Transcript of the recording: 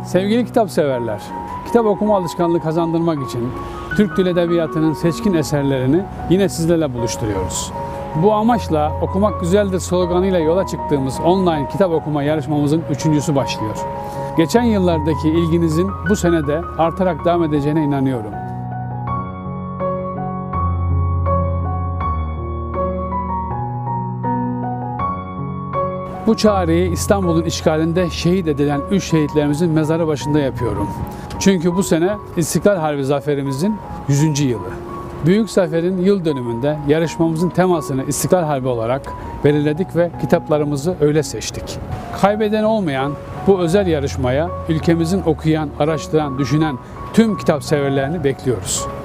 Sevgili kitap severler, kitap okuma alışkanlığı kazandırmak için Türk Dil Edebiyatı'nın seçkin eserlerini yine sizlerle buluşturuyoruz. Bu amaçla Okumak Güzeldir sloganıyla yola çıktığımız online kitap okuma yarışmamızın 3.'sü başlıyor. Geçen yıllardaki ilginizin bu sene de artarak devam edeceğine inanıyorum. Bu çağrıyı İstanbul'un işgalinde şehit edilen 3 şehitlerimizin mezarı başında yapıyorum. Çünkü bu sene İstiklal Harbi zaferimizin 100. yılı. Büyük zaferin yıl dönümünde yarışmamızın temasını İstiklal Harbi olarak belirledik ve kitaplarımızı öyle seçtik. Kaybeden olmayan bu özel yarışmaya ülkemizin okuyan, araştıran, düşünen tüm kitap severlerini bekliyoruz.